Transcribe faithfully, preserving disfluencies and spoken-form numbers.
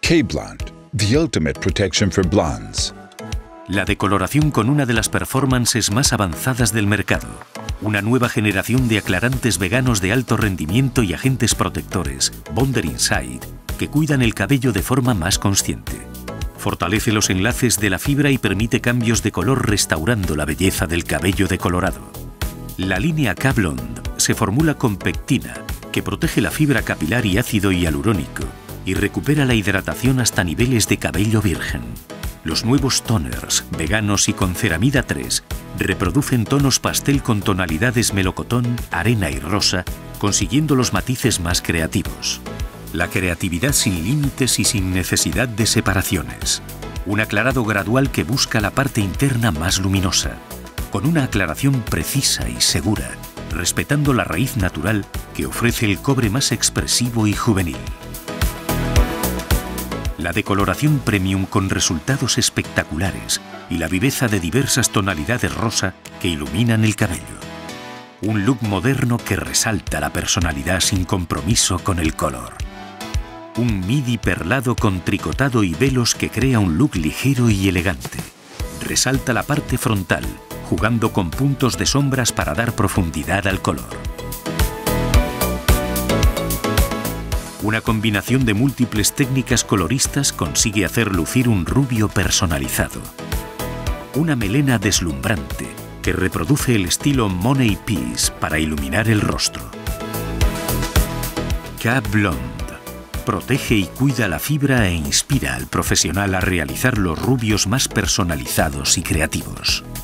K-Blond, the ultimate protection for blondes. La decoloración con una de las performances más avanzadas del mercado. Una nueva generación de aclarantes veganos de alto rendimiento y agentes protectores, Bonder Inside, que cuidan el cabello de forma más consciente. Fortalece los enlaces de la fibra y permite cambios de color restaurando la belleza del cabello decolorado. La línea K-Blond se formula con pectina, que protege la fibra capilar y ácido hialurónico y recupera la hidratación hasta niveles de cabello virgen. Los nuevos toners, veganos y con ceramida tres, reproducen tonos pastel con tonalidades melocotón, arena y rosa, consiguiendo los matices más creativos. La creatividad sin límites y sin necesidad de separaciones. Un aclarado gradual que busca la parte interna más luminosa, con una aclaración precisa y segura, respetando la raíz natural que ofrece el cobre más expresivo y juvenil. La decoloración premium con resultados espectaculares y la viveza de diversas tonalidades rosa que iluminan el cabello. Un look moderno que resalta la personalidad sin compromiso con el color. Un midi perlado con tricotado y velos que crea un look ligero y elegante. Resalta la parte frontal, jugando con puntos de sombras para dar profundidad al color. Una combinación de múltiples técnicas coloristas consigue hacer lucir un rubio personalizado. Una melena deslumbrante que reproduce el estilo Money Piece para iluminar el rostro. K-Blond protege y cuida la fibra e inspira al profesional a realizar los rubios más personalizados y creativos.